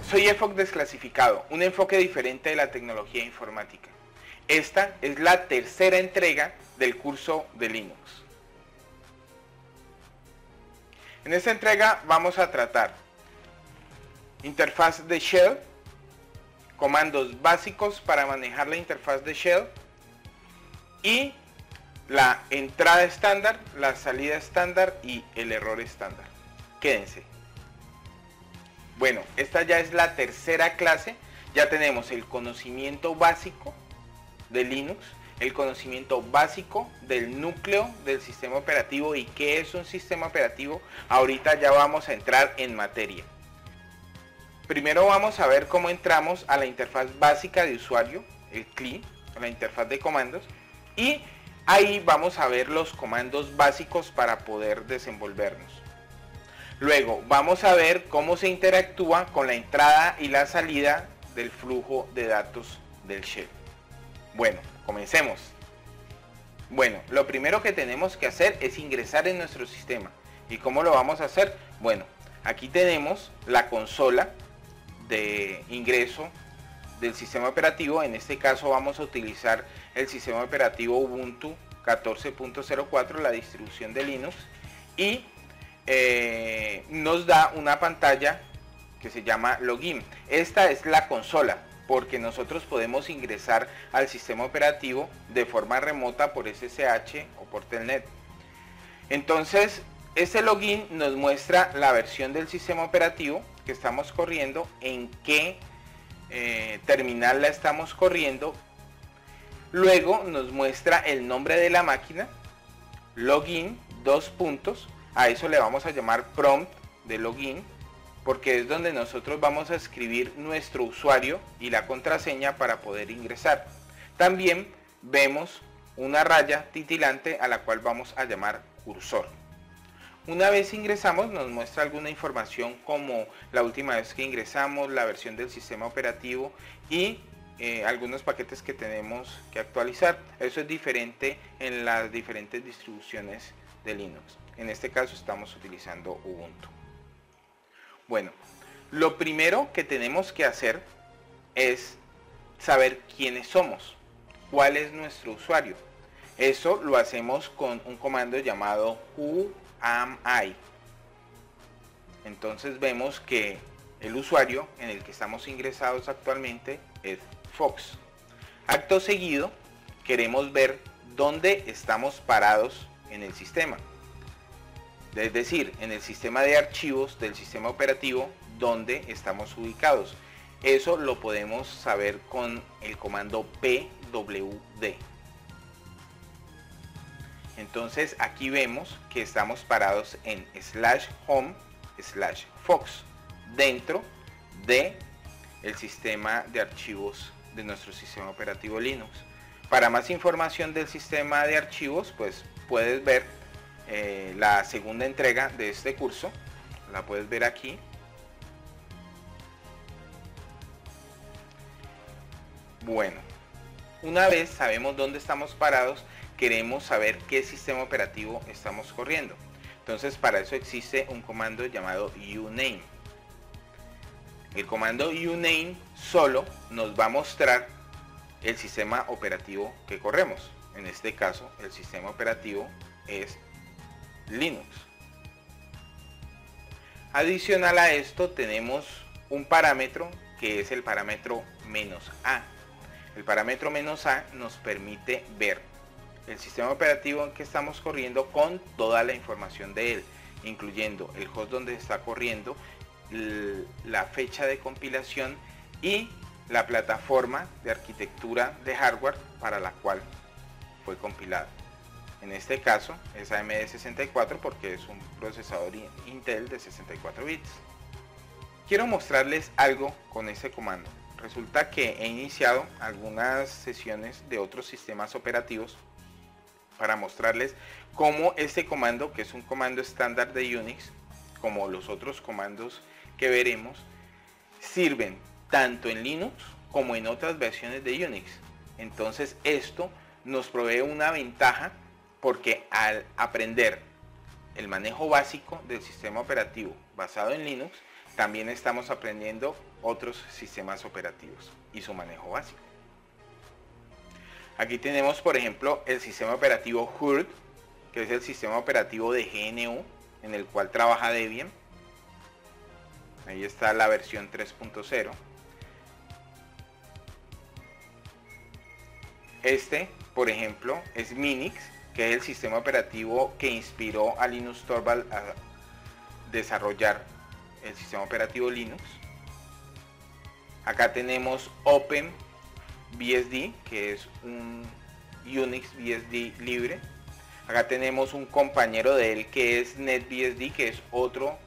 Soy EFOC Desclasificado, un enfoque diferente de la tecnología informática. Esta es la tercera entrega del curso de Linux. En esta entrega vamos a tratar interfaz de Shell, comandos básicos para manejar la interfaz de Shell y la entrada estándar, la salida estándar y el error estándar. Quédense. Bueno, esta ya es la tercera clase. Ya tenemos el conocimiento básico de Linux, el conocimiento básico del núcleo del sistema operativo y qué es un sistema operativo. Ahorita ya vamos a entrar en materia. Primero vamos a ver cómo entramos a la interfaz básica de usuario, el CLI, la interfaz de comandos, y ahí vamos a ver los comandos básicos para poder desenvolvernos. Luego vamos a ver cómo se interactúa con la entrada y la salida del flujo de datos del shell. Bueno, comencemos. Bueno, lo primero que tenemos que hacer es ingresar en nuestro sistema. ¿Y cómo lo vamos a hacer? Bueno, aquí tenemos la consola de ingreso del sistema operativo. En este caso vamos a utilizar el sistema operativo Ubuntu 14.04, la distribución de Linux, y nos da una pantalla que se llama Login. Esta es la consola, porque nosotros podemos ingresar al sistema operativo de forma remota por SSH o por Telnet. Entonces, este login nos muestra la versión del sistema operativo que estamos corriendo, en qué terminal la estamos corriendo. Luego nos muestra el nombre de la máquina, login, dos puntos. A eso le vamos a llamar prompt de login, porque es donde nosotros vamos a escribir nuestro usuario y la contraseña para poder ingresar. También vemos una raya titilante a la cual vamos a llamar cursor. Una vez ingresamos nos muestra alguna información como la última vez que ingresamos, la versión del sistema operativo y algunos paquetes que tenemos que actualizar. Eso es diferente en las diferentes distribuciones de Linux. En este caso estamos utilizando Ubuntu. Bueno, lo primero que tenemos que hacer es saber quiénes somos, cuál es nuestro usuario. Eso lo hacemos con un comando llamado who am I. Entonces vemos que el usuario en el que estamos ingresados actualmente es Fox. Acto seguido queremos ver dónde estamos parados en el sistema. Es decir, en el sistema de archivos del sistema operativo, donde estamos ubicados. Eso lo podemos saber con el comando pwd. Entonces aquí vemos que estamos parados en /home/fox dentro de el sistema de archivos de nuestro sistema operativo Linux. Para más información del sistema de archivos, pues puedes ver la segunda entrega de este curso, la puedes ver aquí. Bueno, una vez sabemos dónde estamos parados, queremos saber qué sistema operativo estamos corriendo. Entonces para eso existe un comando llamado uname. El comando uname solo nos va a mostrar el sistema operativo que corremos. En este caso el sistema operativo es Linux. Adicional a esto tenemos un parámetro que es el parámetro "-a". El parámetro "-a" nos permite ver el sistema operativo en que estamos corriendo con toda la información de él, incluyendo el host donde está corriendo, la fecha de compilación y la plataforma de arquitectura de hardware para la cual fue compilado. En este caso es AMD64 porque es un procesador Intel de 64 bits. Quiero mostrarles algo con este comando. Resulta que he iniciado algunas sesiones de otros sistemas operativos para mostrarles cómo este comando, que es un comando estándar de Unix, como los otros comandos que veremos, sirven tanto en Linux como en otras versiones de Unix. Entonces esto nos provee una ventaja, porque al aprender el manejo básico del sistema operativo basado en Linux, también estamos aprendiendo otros sistemas operativos y su manejo básico. Aquí tenemos, por ejemplo, el sistema operativo HURD, que es el sistema operativo de GNU, en el cual trabaja Debian. Ahí está la versión 3.0. Este, por ejemplo, es Minix, que es el sistema operativo que inspiró a Linus Torvalds a desarrollar el sistema operativo Linux. Acá tenemos OpenBSD, que es un Unix BSD libre. Acá tenemos un compañero de él que es NetBSD, que es otro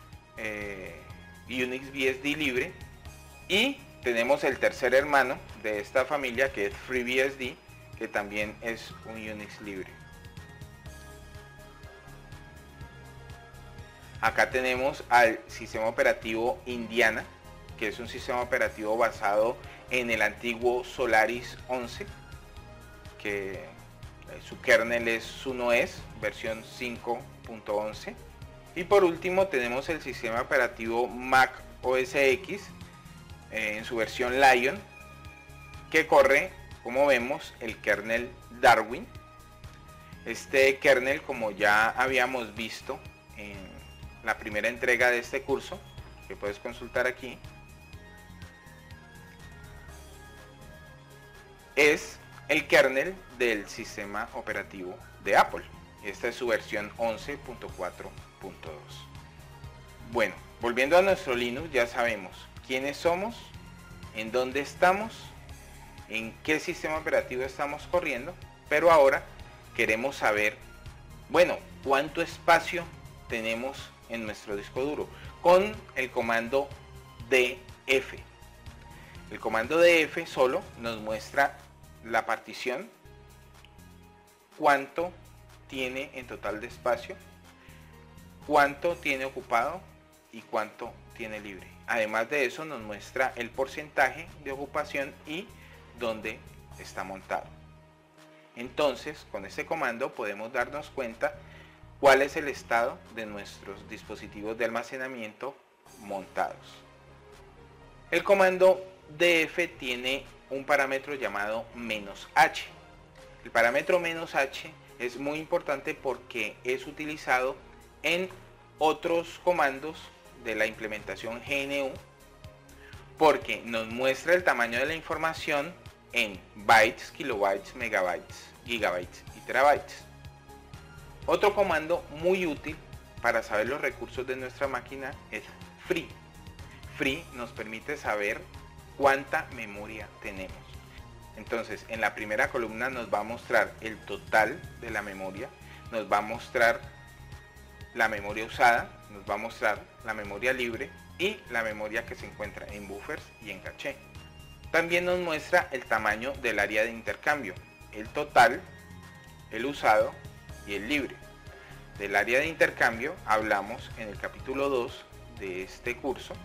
Unix BSD libre. Y tenemos el tercer hermano de esta familia, que es FreeBSD, que también es un Unix libre. Acá tenemos al sistema operativo Indiana, que es un sistema operativo basado en el antiguo Solaris 11, que su kernel es Sunoes, versión 5.11. Y por último tenemos el sistema operativo Mac OS X en su versión Lion, que corre, como vemos, el kernel Darwin. Este kernel, como ya habíamos visto en la primera entrega de este curso, que puedes consultar aquí, es el kernel del sistema operativo de Apple. Esta es su versión 11.4.2. Bueno, volviendo a nuestro Linux, ya sabemos quiénes somos, en dónde estamos, en qué sistema operativo estamos corriendo, pero ahora queremos saber, bueno, cuánto espacio tenemos en nuestro disco duro con el comando df. El comando df solo nos muestra la partición, cuánto tiene en total de espacio, cuánto tiene ocupado y cuánto tiene libre. Además de eso nos muestra el porcentaje de ocupación y dónde está montado. Entonces, con este comando podemos darnos cuenta cuál es el estado de nuestros dispositivos de almacenamiento montados. El comando df tiene un parámetro llamado "-h". El parámetro "-h" es muy importante porque es utilizado en otros comandos de la implementación GNU, porque nos muestra el tamaño de la información en bytes, kilobytes, megabytes, gigabytes y terabytes. Otro comando muy útil para saber los recursos de nuestra máquina es free. Free nos permite saber cuánta memoria tenemos. Entonces, en la primera columna nos va a mostrar el total de la memoria, nos va a mostrar la memoria usada, nos va a mostrar la memoria libre y la memoria que se encuentra en buffers y en caché. También nos muestra el tamaño del área de intercambio, el total, el usado y el libre. Del área de intercambio hablamos en el capítulo 2 de este curso.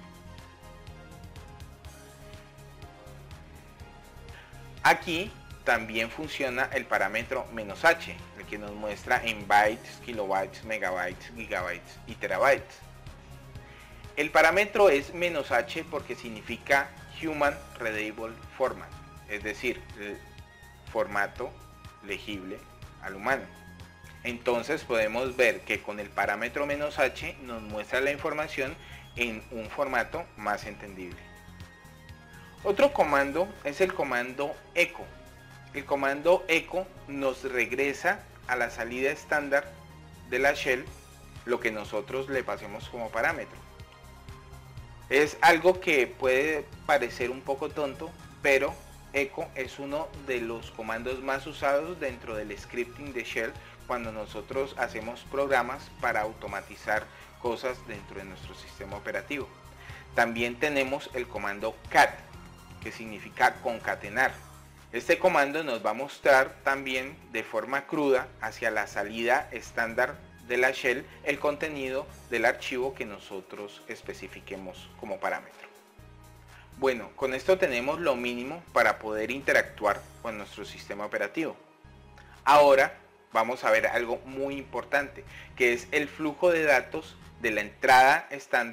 Aquí también funciona el parámetro "-h", el que nos muestra en bytes, kilobytes, megabytes, gigabytes y terabytes. El parámetro es "-h" porque significa Human Readable Format, es decir, el formato legible al humano. Entonces podemos ver que con el parámetro "-h nos muestra la información en un formato más entendible. Otro comando es el comando echo. El comando echo nos regresa a la salida estándar de la shell lo que nosotros le pasemos como parámetro. Es algo que puede parecer un poco tonto, pero echo es uno de los comandos más usados dentro del scripting de shell cuando nosotros hacemos programas para automatizar cosas dentro de nuestro sistema operativo. También tenemos el comando cat, que significa concatenar. Este comando nos va a mostrar también de forma cruda hacia la salida estándar de la shell el contenido del archivo que nosotros especifiquemos como parámetro. Bueno, con esto tenemos lo mínimo para poder interactuar con nuestro sistema operativo. Ahora vamos a ver algo muy importante, que es el flujo de datos de la entrada estándar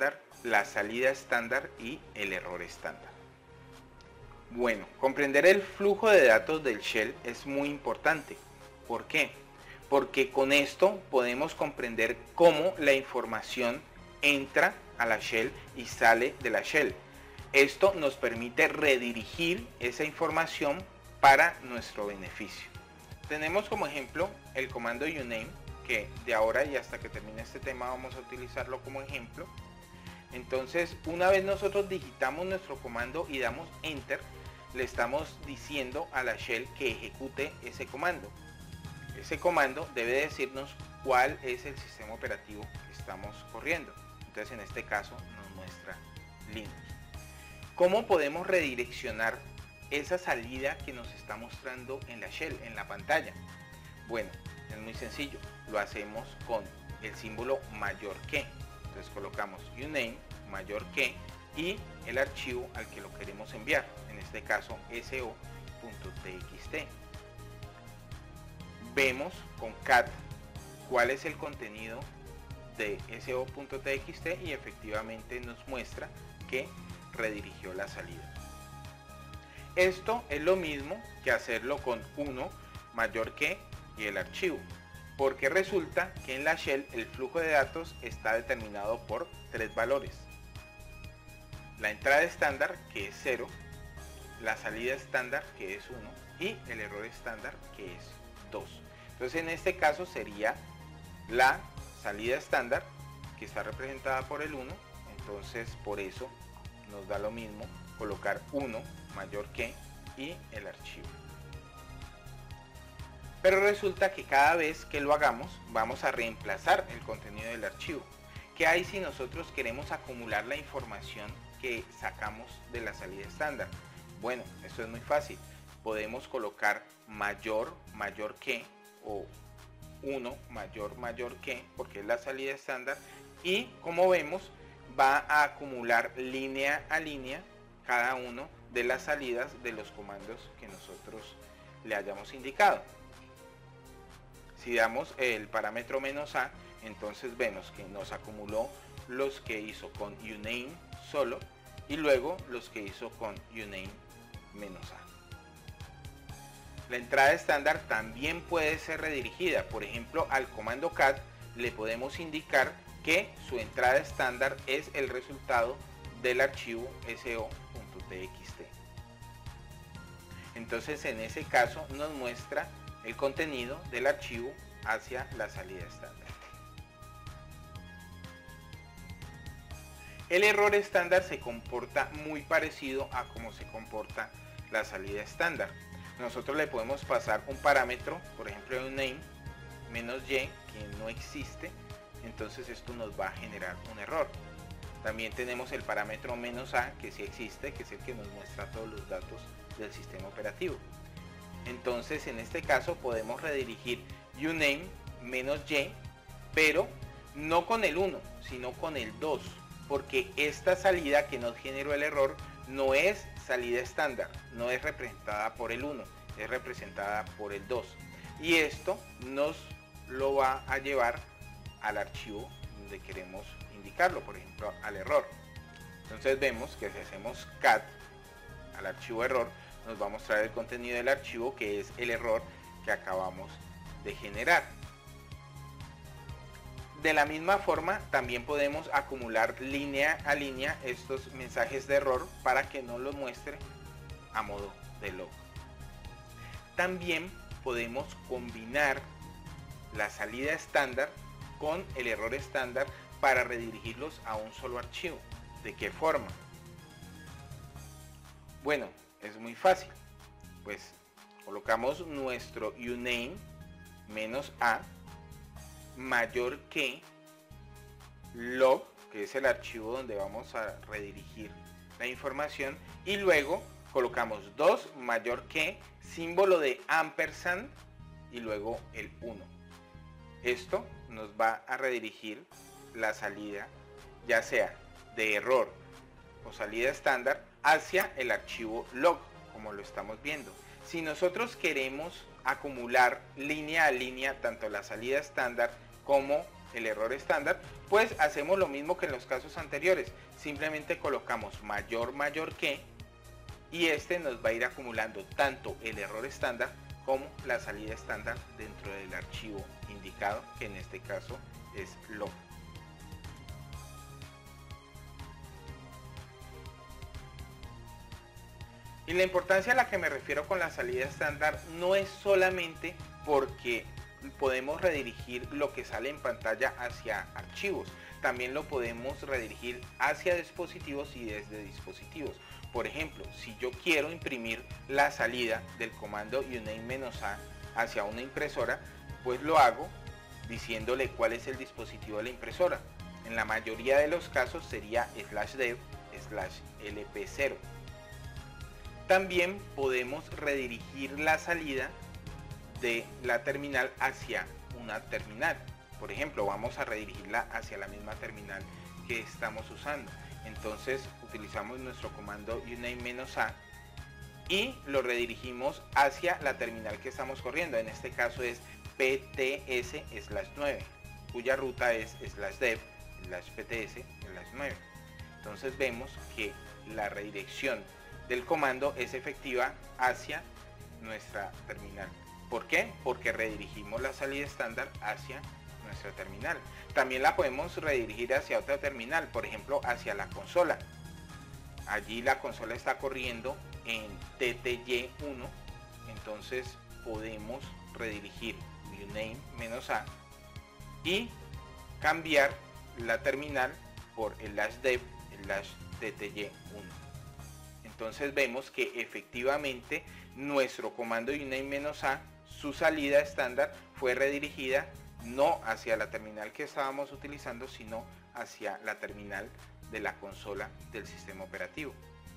la salida estándar y el error estándar. Bueno, comprender el flujo de datos del shell es muy importante. ¿Por qué? Porque con esto podemos comprender cómo la información entra a la shell y sale de la shell. Esto nos permite redirigir esa información para nuestro beneficio. Tenemos como ejemplo el comando uname, que de ahora y hasta que termine este tema vamos a utilizarlo como ejemplo. Entonces, una vez nosotros digitamos nuestro comando y damos enter, le estamos diciendo a la shell que ejecute ese comando. Ese comando debe decirnos cuál es el sistema operativo que estamos corriendo. Entonces, en este caso nos muestra Linux. ¿Cómo podemos redireccionar esa salida que nos está mostrando en la shell, en la pantalla? Bueno, es muy sencillo. Lo hacemos con el símbolo mayor que. Entonces colocamos uname mayor que y el archivo al que lo queremos enviar, en este caso so.txt. Vemos con cat cuál es el contenido de so.txt y efectivamente nos muestra que redirigió la salida. Esto es lo mismo que hacerlo con 1 mayor que y el archivo, porque resulta que en la shell el flujo de datos está determinado por 3 valores: la entrada estándar, que es 0, la salida estándar, que es 1, y el error estándar, que es 2. Entonces en este caso sería la salida estándar, que está representada por el 1, entonces por eso nos da lo mismo colocar 1 mayor que y el archivo. Pero resulta que cada vez que lo hagamos vamos a reemplazar el contenido del archivo. ¿Qué hay si nosotros queremos acumular la información que sacamos de la salida estándar? Bueno, esto es muy fácil. Podemos colocar mayor que o 1 mayor que, porque es la salida estándar, y como vemos va a acumular línea a línea cada uno de las salidas de los comandos que nosotros le hayamos indicado. Si damos el parámetro "-a", entonces vemos que nos acumuló los que hizo con uname solo y luego los que hizo con uname "-a". La entrada estándar también puede ser redirigida. Por ejemplo, al comando cat le podemos indicar que su entrada estándar es el resultado del archivo so.txt. Entonces en ese caso nos muestra el contenido del archivo hacia la salida estándar. El error estándar se comporta muy parecido a cómo se comporta la salida estándar. Nosotros le podemos pasar un parámetro, por ejemplo un name -y, que no existe, entonces esto nos va a generar un error. También tenemos el parámetro "-a", que sí existe, que es el que nos muestra todos los datos del sistema operativo. Entonces en este caso podemos redirigir uname -y, pero no con el 1, sino con el 2, porque esta salida que nos generó el error no es salida estándar, no es representada por el 1, es representada por el 2. Y esto nos lo va a llevar al archivo donde queremos indicarlo, por ejemplo al error. Entonces vemos que si hacemos cat al archivo error, nos va a mostrar el contenido del archivo, que es el error que acabamos de generar. De la misma forma, también podemos acumular línea a línea estos mensajes de error para que nos los muestre a modo de log. También podemos combinar la salida estándar con el error estándar para redirigirlos a un solo archivo. ¿De qué forma? Bueno, es muy fácil. Pues colocamos nuestro uname -a mayor que log, que es el archivo donde vamos a redirigir la información, y luego colocamos 2 mayor que símbolo de ampersand y luego el 1. Esto nos va a redirigir la salida, ya sea de error o salida estándar, hacia el archivo log, como lo estamos viendo. Si nosotros queremos acumular línea a línea tanto la salida estándar como el error estándar, pues hacemos lo mismo que en los casos anteriores, simplemente colocamos mayor que, y este nos va a ir acumulando tanto el error estándar como la salida estándar dentro del archivo indicado, que en este caso es log. Y la importancia a la que me refiero con la salida estándar no es solamente porque podemos redirigir lo que sale en pantalla hacia archivos, también lo podemos redirigir hacia dispositivos y desde dispositivos. Por ejemplo, si yo quiero imprimir la salida del comando uname-a hacia una impresora, pues lo hago diciéndole cuál es el dispositivo de la impresora. En la mayoría de los casos sería /dev/lp0. También podemos redirigir la salida de la terminal hacia una terminal. Por ejemplo, vamos a redirigirla hacia la misma terminal que estamos usando. Entonces utilizamos nuestro comando uname-a y lo redirigimos hacia la terminal que estamos corriendo. En este caso es pts/9, cuya ruta es /dev/pts/9. Entonces vemos que la redirección del comando es efectiva hacia nuestra terminal. ¿Por qué? Porque redirigimos la salida estándar hacia nuestra terminal. También la podemos redirigir hacia otra terminal, por ejemplo hacia la consola. Allí la consola está corriendo en TTY1, entonces podemos redirigir uname-a y cambiar la terminal por el /dev/tty1. Entonces vemos que efectivamente nuestro comando uname-a, su salida estándar fue redirigida no hacia la terminal que estábamos utilizando, sino hacia la terminal de la consola del sistema operativo.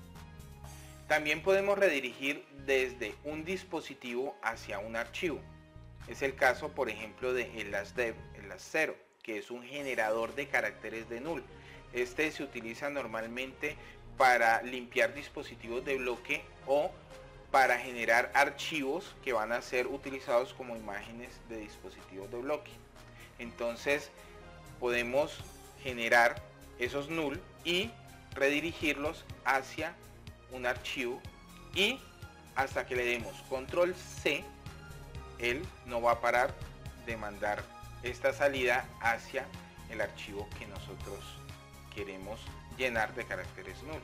También podemos redirigir desde un dispositivo hacia un archivo. Es el caso, por ejemplo, de el /dev/0, que es un generador de caracteres de null. Este se utiliza normalmente para limpiar dispositivos de bloque o para generar archivos que van a ser utilizados como imágenes de dispositivos de bloque. Entonces podemos generar esos null y redirigirlos hacia un archivo, y hasta que le demos control C, él no va a parar de mandar esta salida hacia el archivo que nosotros queremos llenar de caracteres null.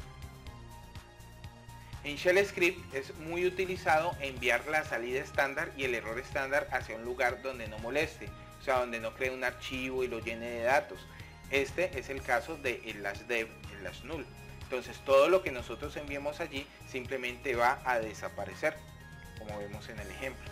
En Shell Script es muy utilizado enviar la salida estándar y el error estándar hacia un lugar donde no moleste, o sea, donde no cree un archivo y lo llene de datos. Este es el caso de el /dev, el /null. Entonces todo lo que nosotros enviemos allí simplemente va a desaparecer, como vemos en el ejemplo.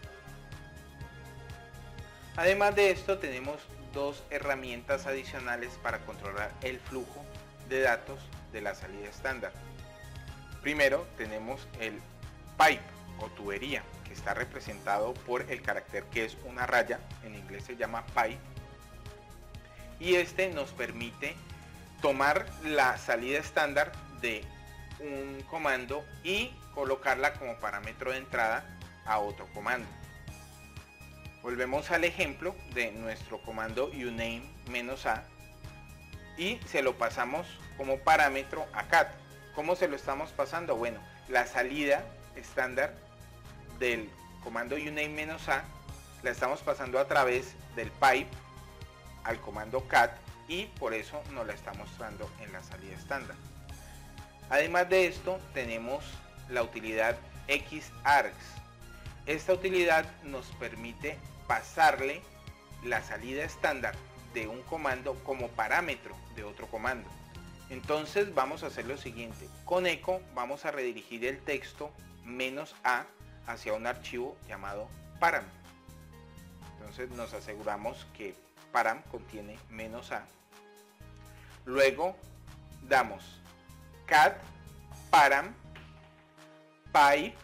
Además de esto, tenemos dos herramientas adicionales para controlar el flujo de datos de la salida estándar. Primero tenemos el pipe o tubería, que está representado por el carácter que es una raya, en inglés se llama pipe, y este nos permite tomar la salida estándar de un comando y colocarla como parámetro de entrada a otro comando. Volvemos al ejemplo de nuestro comando uname-a y se lo pasamos como parámetro a cat. ¿Cómo se lo estamos pasando? Bueno, la salida estándar del comando uname-a la estamos pasando a través del pipe al comando cat, y por eso nos la está mostrando en la salida estándar. Además de esto, tenemos la utilidad xargs. Esta utilidad nos permite pasarle la salida estándar de un comando como parámetro de otro comando. Entonces vamos a hacer lo siguiente: con echo vamos a redirigir el texto "-a" hacia un archivo llamado param. Entonces nos aseguramos que param contiene "-a". Luego damos cat param pipe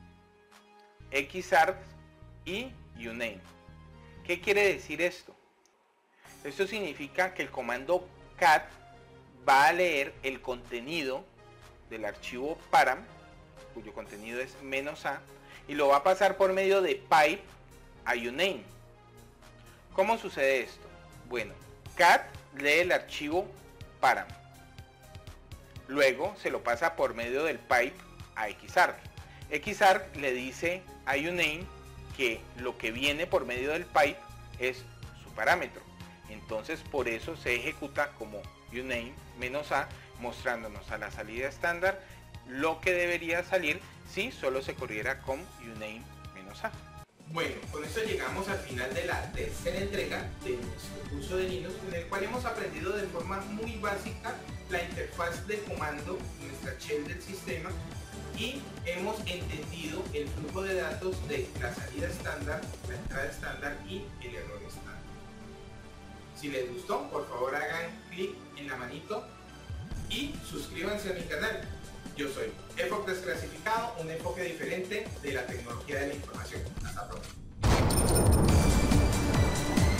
xargs y uname. ¿Qué quiere decir esto? Esto significa que el comando cat va a leer el contenido del archivo param, cuyo contenido es "-a", y lo va a pasar por medio de pipe a uname. ¿Cómo sucede esto? Bueno, CAD lee el archivo param. Luego se lo pasa por medio del pipe a Xarc. Xarc le dice a UNAME que lo que viene por medio del pipe es su parámetro. Entonces por eso se ejecuta como UNAME-A, mostrándonos a la salida estándar lo que debería salir si solo se corriera con UNAME-A. Bueno, con esto llegamos al final de la tercera entrega de nuestro curso de Linux, en el cual hemos aprendido de forma muy básica la interfaz de comando, nuestra shell del sistema, y hemos entendido el flujo de datos de la salida estándar, la entrada estándar y el error estándar. Si les gustó, por favor hagan clic en la manito y suscríbanse a mi canal. Yo soy EFOC Desclasificado, un enfoque diferente de la tecnología de la información. Hasta pronto.